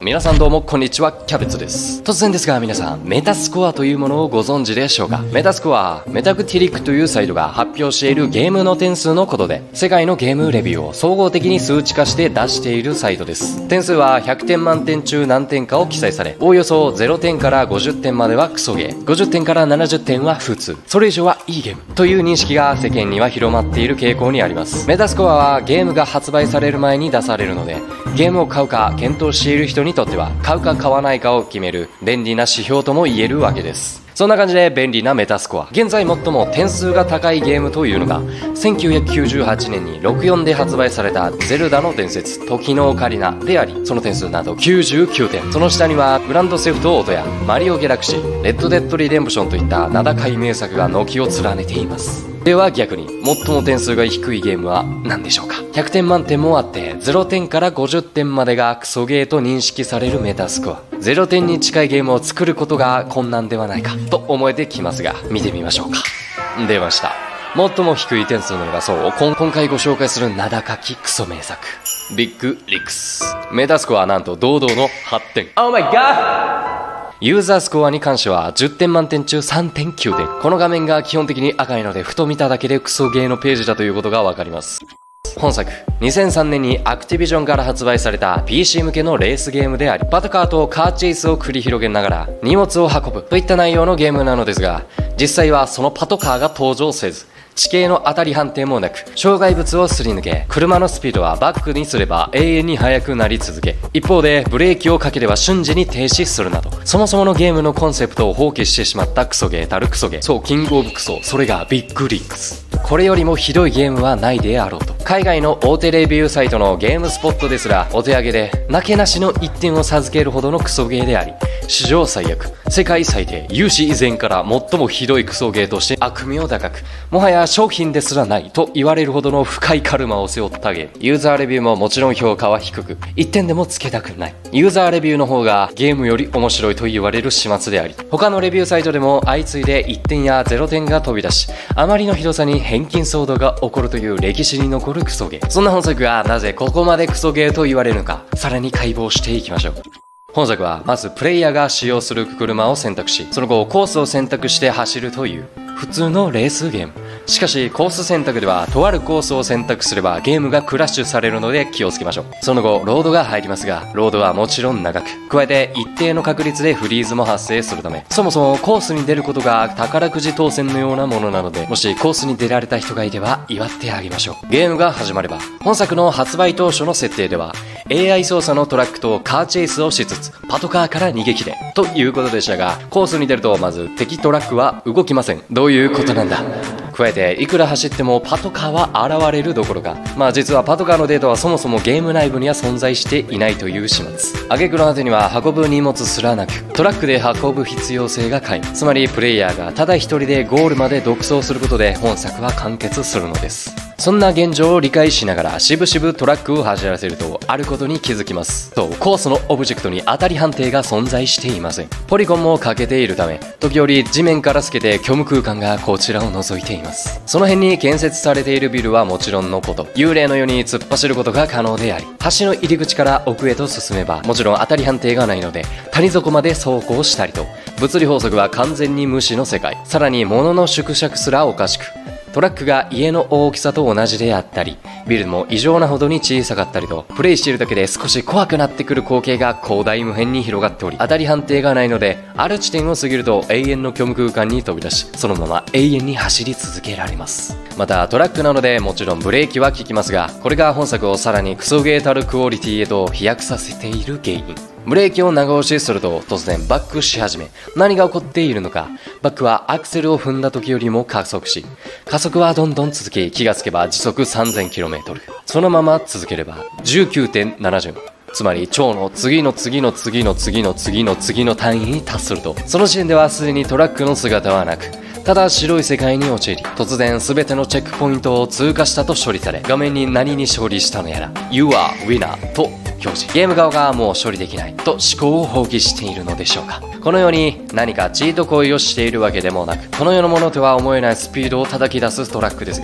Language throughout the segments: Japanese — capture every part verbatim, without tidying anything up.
皆さんどうもこんにちは、キャベツです。突然ですが皆さん、メタスコアというものをご存知でしょうか？メタスコア、メタクティリックというサイトが発表しているゲームの点数のことで、世界のゲームレビューを総合的に数値化して出しているサイトです。点数はひゃくてん満点中何点かを記載され、おおよそゼロてんからごじゅってんまではクソゲー、ごじゅってんからななじゅってんは普通、それ以上はいいゲームという認識が世間には広まっている傾向にあります。メタスコアはゲームが発売される前に出されるので、ゲームを買うか検討している人にとっては買うか買わないかを決める便利な指標とも言えるわけです。そんな感じで便利なメタスコア、現在最も点数が高いゲームというのがせんきゅうひゃくきゅうじゅうはちねんにろくじゅうよんで発売されたゼルダの伝説時のオカリナであり、その点数などきゅうじゅうきゅうてん。その下にはグランドセフトオートやマリオギャラクシー、レッドデッドリデンプションといった名高い名作が軒を連ねています。では逆に最も点数が低いゲームは何でしょうか？ひゃくてん満点もあってゼロてんからごじゅってんまでがクソゲーと認識されるメタスコア。ゼロてんに近いゲームを作ることが困難ではないかと思えてきますが、見てみましょうか。出ました。最も低い点数ののがそう、今回ご紹介する名高きクソ名作、ビッグリックス。メタスコアはなんと堂々のはってん。Oh my god！ユーザースコアに関してはじゅってん満点中 さんてんきゅうてん。この画面が基本的に赤いので、ふと見ただけでクソゲーのページだということがわかります。本作、にせんさんねんにアクティビジョンから発売された ピーシー 向けのレースゲームであり、パトカーとカーチェイスを繰り広げながら荷物を運ぶといった内容のゲームなのですが、実際はそのパトカーが登場せず、地形の当たり判定もなく、障害物をすり抜け、車のスピードはバックにすれば永遠に速くなり続け、一方でブレーキをかければ瞬時に停止するなど、そもそものゲームのコンセプトを放棄してしまったクソゲーたるクソゲー。そう、キングオブクソ、それがビッグリックス。これよりもひどいゲームはないであろうと、海外の大手レビューサイトのゲームスポットですらお手上げでなけなしのいってんを授けるほどのクソゲーであり、史上最悪、世界最低、有史以前から最もひどいクソゲーとして悪名高く、もはや商品ですらないと言われるほどの深いカルマを背負ったゲーム。ユーザーレビューももちろん評価は低く、いってんでもつけたくない。ユーザーレビューの方がゲームより面白いと言われる始末であり、他のレビューサイトでも相次いでいってんやゼロてんが飛び出し、あまりのひどさに返金騒動が起こるという歴史に残るクソゲー。そんな本作がなぜここまでクソゲーと言われるのか、さらに解剖していきましょう。本作はまずプレイヤーが使用する車を選択し、その後コースを選択して走るという普通のレースゲーム。しかしコース選択ではとあるコースを選択すればゲームがクラッシュされるので気をつけましょう。その後ロードが入りますが、ロードはもちろん長く、加えて一定の確率でフリーズも発生するため、そもそもコースに出ることが宝くじ当選のようなものなので、もしコースに出られた人がいれば祝ってあげましょう。ゲームが始まれば、本作の発売当初の設定では エーアイ 操作のトラックとカーチェイスをしつつパトカーから逃げ切れということでしたが、コースに出るとまず敵トラックは動きません。どういうことなんだ。加えていくら走ってもパトカーは現れるどころか、まあ実はパトカーのデータはそもそもゲーム内部には存在していないという始末。挙句の果てには運ぶ荷物すらなく、トラックで運ぶ必要性が皆無。つまりプレイヤーがただ一人でゴールまで独走することで本作は完結するのです。そんな現状を理解しながらしぶしぶトラックを走らせると、あることに気づきます。そう、コースのオブジェクトに当たり判定が存在していません。ポリゴンも欠けているため、時折地面から透けて虚無空間がこちらを覗いています。その辺に建設されているビルはもちろんのこと、幽霊のように突っ走ることが可能であり、橋の入り口から奥へと進めばもちろん当たり判定がないので谷底まで走行したりと、物理法則は完全に無視の世界。さらに物の縮尺すらおかしく、トラックが家の大きさと同じであったり、ビルも異常なほどに小さかったりと、プレイしているだけで少し怖くなってくる光景が広大無辺に広がっており、当たり判定がないので、ある地点を過ぎると永遠の虚無空間に飛び出し、そのまま永遠に走り続けられます。またトラックなのでもちろんブレーキは効きますが、これが本作をさらにクソゲーたるクオリティへと飛躍させている原因。ブレーキを長押しすると突然バックし始め、何が起こっているのか。バックはアクセルを踏んだ時よりも加速し、加速はどんどん続き、気がつけば時速 さんぜんキロメートル。 そのまま続ければ じゅうきゅうてんなな順、つまり超の次の次の次の次の次の次の単位に達すると、その時点ではすでにトラックの姿はなく、ただ白い世界に陥り、突然全てのチェックポイントを通過したと処理され、画面に何に勝利したのやら You are winner と表示。ゲーム側がもう処理できないと思考を放棄しているのでしょうか。このように何かチート行為をしているわけでもなく、この世のものとは思えないスピードを叩き出すトラックですが、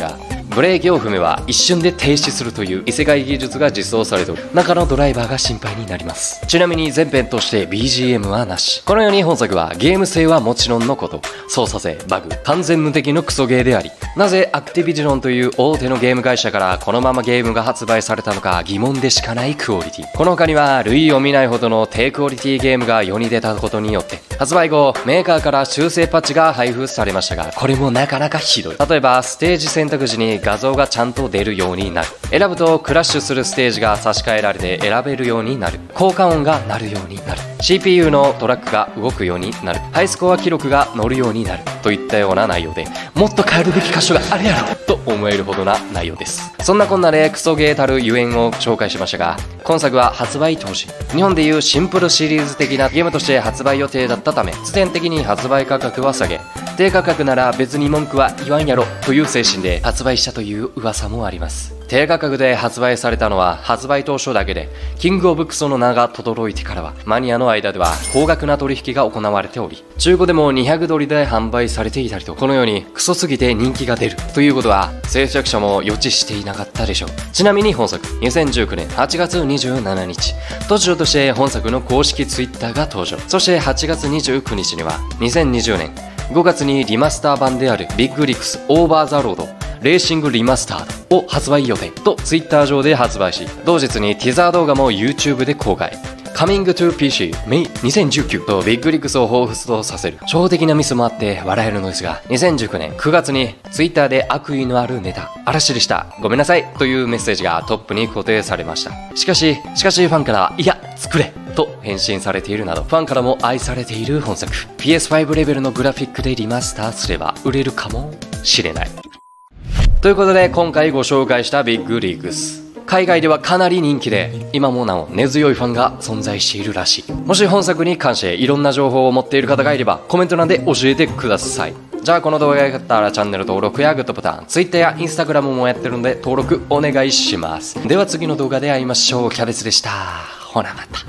ブレーキを踏めば一瞬で停止するという異世界技術が実装されており、中のドライバーが心配になります。ちなみに前編として ビージーエム はなし。このように本作はゲーム性はもちろんのこと、操作性、バグ、完全無敵のクソゲーであり、なぜアクティビジョンという大手のゲーム会社からこのままゲームが発売されたのか疑問でしかないクオリティ。この他には類を見ないほどの低クオリティゲームが世に出たことによって、発売後メーカーから修正パッチが配布されましたが、これもなかなかひどい。例えばステージ選択時に画像がちゃんと出るようになる、選ぶとクラッシュするステージが差し替えられて選べるようになる、効果音が鳴るようになる、 シーピーユー のトラックが動くようになる、ハイスコア記録が乗るようになるといったような内容で、もっと変えるべき箇所があるやろと思えるほどな内容です。そんなこんなでクソゲーたるゆえんを紹介しましたが、今作は発売当時日本でいうシンプルシリーズ的なゲームとして発売予定だったため、必然的に発売価格は下げ、低価格なら別に文句は言わんやろという精神で発売したという噂もあります。低価格で発売されたのは発売当初だけで、キングオブクソの名が轟いてからはマニアの間では高額な取引が行われており、中古でもにひゃくドルで販売されていたりと、このようにクソすぎて人気が出るということは制作者も予知していなかったでしょう。ちなみに本作にせんじゅうきゅうねんはちがつにじゅうしちにち、突如として本作の公式ツイッターが登場。そしてはちがつにじゅうくにちにはにせんにじゅうねんごがつにリマスター版であるビッグリックスオーバーザロードレーシングリマスタードを発売予定とツイッター上で発売し、同日にティザー動画も YouTube で公開。Coming to ピーシー メイにせんじゅうきゅうとビッグリックスを彷彿とさせる超的なミスもあって笑えるのですが、にせんじゅうきゅうねんくがつに Twitter で悪意のあるネタ嵐でしたごめんなさいというメッセージがトップに固定されました。しかししかしファンからいや作れと返信されているなど、ファンからも愛されている本作。 ピーエスファイブ レベルのグラフィックでリマスターすれば売れるかもしれない。ということで今回ご紹介したビッグリーグス、海外ではかなり人気で今もなお根強いファンが存在しているらしい。もし本作に関していろんな情報を持っている方がいればコメント欄で教えてください。じゃあこの動画が良かったらチャンネル登録やグッドボタン、 Twitter や Instagram もやってるので登録お願いします。では次の動画で会いましょう。キャベツでした。ほなまた。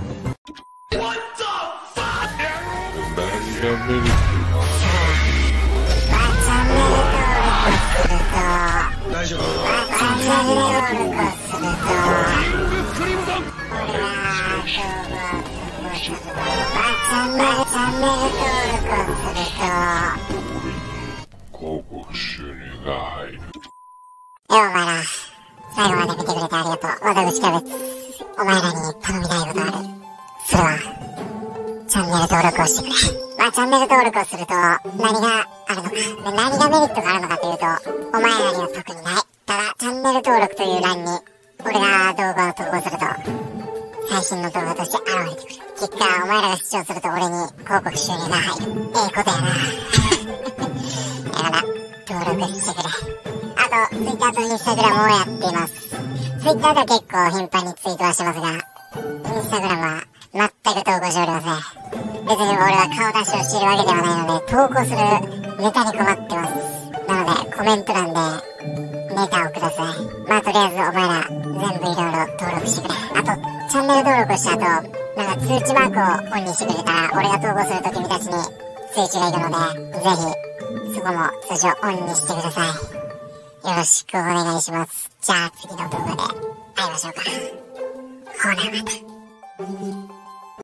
大丈夫。広告収入が入る。 え、お前ら、最後まで見てくれてありがとう。私キャベツ。お前らに頼みたいことある。それは、チャンネル登録をしてくれ。まあ、チャンネル登録をすると、何があるのか。で、何がメリットがあるのかというと、お前らには特にない。ただ、チャンネル登録という欄に、俺が動画を投稿すると、最新の動画として現れてくる。結果、お前らが視聴すると俺に広告収入が入る。ええことやな。だから、登録してくれ。あと、Twitter と Instagram をやっています。Twitter では結構頻繁にツイートはしますが、Instagram は全く投稿しておりません。別に俺は顔出しをしているわけではないので、投稿するネタに困ってます。なので、コメント欄でネタをください。まあとりあえずお前ら全部いろいろ登録してくれ。あと、チャンネル登録した後、なんか通知マークをオンにしてくれたら、俺が投稿すると君たちに通知がいるので、ぜひ、そこも通知をオンにしてください。よろしくお願いします。じゃあ次の動画で会いましょうか。ほなまた。